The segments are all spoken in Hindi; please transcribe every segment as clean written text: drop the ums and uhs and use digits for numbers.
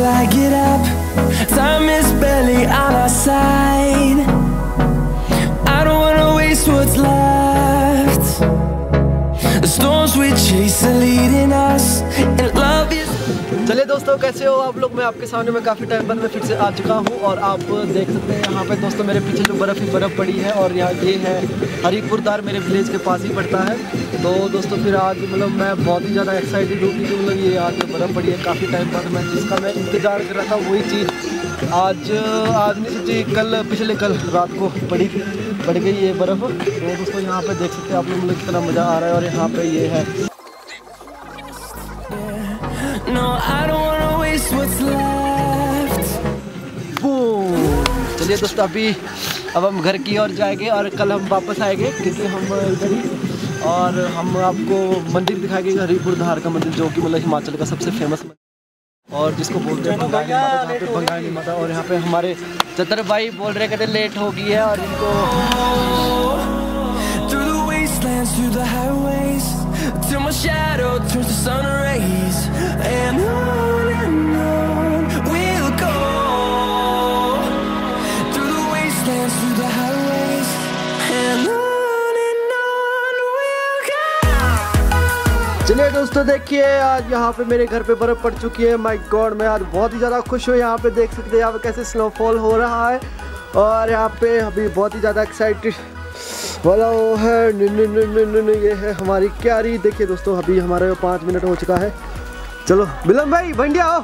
I get up, time is barely on our side. I don't wanna waste what's left. The storms we chase are leading us, and love is. चलिए दोस्तों, कैसे हो आप लोग। मैं आपके सामने में काफ़ी टाइम बाद मैं फिर से आ चुका हूँ और आप देख सकते हैं यहाँ पे दोस्तों मेरे पीछे जो बर्फ़ ही बर्फ़ पड़ी है और यहाँ ये है हरिपुरदार, मेरे विलेज के पास ही पड़ता है। तो दोस्तों फिर आज मतलब मैं बहुत ही ज़्यादा एक्साइटेड हूँ क्योंकि मतलब ये आज बर्फ़ पड़ी है काफ़ी टाइम बाद, मैं जिसका मैं इंतज़ार कर रहा था वही चीज़ आज नहीं सोची, पिछले कल रात को पड़ गई ये बर्फ़। तो दोस्तों यहाँ पर देख सकते हैं आप लोग, मतलब कितना मज़ा आ रहा है। और यहाँ पर ये है No, I don't wanna waste what's left. चलिए दोस्तों, अब हम घर की ओर जाएंगे और कल हम वापस आएंगे क्योंकि हम इधर ही, और हम आपको मंदिर दिखाएंगे हरिपुरधार का मंदिर, जो कि मतलब हिमाचल का सबसे फेमस मंदिर और जिसको बोलते हैं बंगाली माता, जहाँ पे बंगाली माता। और यहाँ पे हमारे चतर भाई बोल रहे कहते लेट हो गई है और इनको Through the wastelands, through the highways, till my shadow turns to sun rays, and on we'll go. Through the wastelands, through the highways, and on we'll go. चलिए दोस्तों, देखिए आज यहाँ पे मेरे घर पे बर्फ़ पड़ चुकी है। माय गॉड, मैं आज बहुत ही ज़्यादा खुश हूँ। यहाँ पे देख सकते हैं यहाँ पे कैसे स्नोफॉल हो रहा है और यहाँ पे अभी बहुत ही ज़्यादा एक्साइटेड वाला वो है। ये है हमारी क्यारी। देखिए दोस्तों, अभी हमारे 5 मिनट हो चुका है। चलो बिलम भाई बंडिया आओ।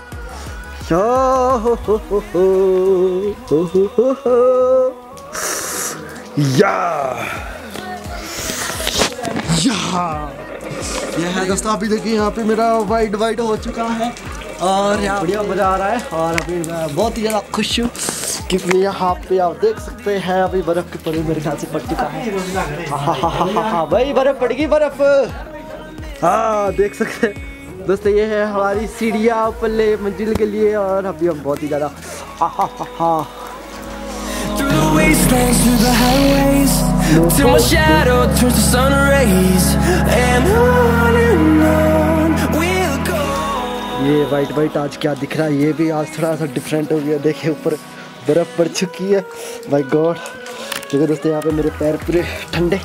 ये है दोस्तों, अभी देखिए यहाँ पे मेरा वाइट हो चुका है और यहाँ बढ़िया मज़ा आ रहा है। और अभी मैं बहुत ही ज़्यादा खुश हूँ क्योंकि यहाँ पे आप देख सकते हैं अभी बर्फ़ की पड़ी मेरे ख्याल से पड़ चुका है। हाँ भाई, बर्फ़ पड़ गई बर्फ़। हाँ देख सकते हैं दोस्तों, ये है हमारी सीढ़ियाँ ऊपर मंजिल के लिए और अभी हम बहुत ही ज़्यादा Till my shadow turns to sun rays, and on we'll go. ये वाइट आज क्या दिख रहा है, ये भी आज थोड़ा सा डिफरेंट हो गया। देखिए ऊपर बर्फ़ पड़ चुकी है। माय गॉड, देखो दोस्तों यहाँ पे मेरे पैर पूरे ठंडे।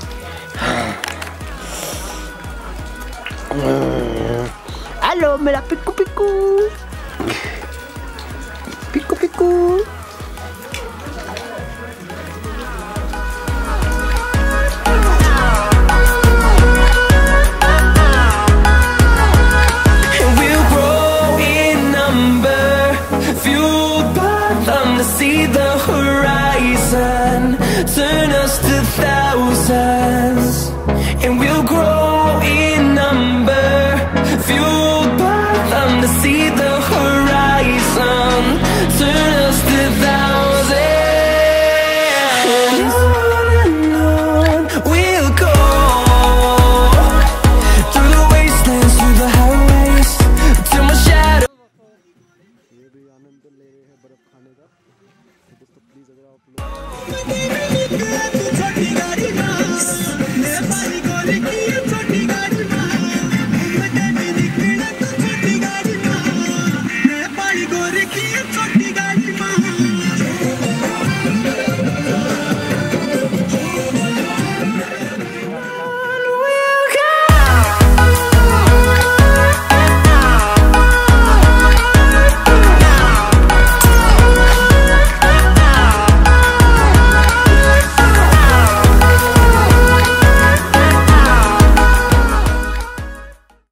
हेलो मेरा Piku Piku Piku Piku. See the horizon, turn us to thousands, and we'll grow in number, fueled by them to see the horizon, turn us to thousands, and on we'll go, through the wastelands, through the highways, till my shadow. ये भी आनंद ले रहे हैं बर्फ़ खाने का। दोस्तों प्लीज़ अगर आप लोग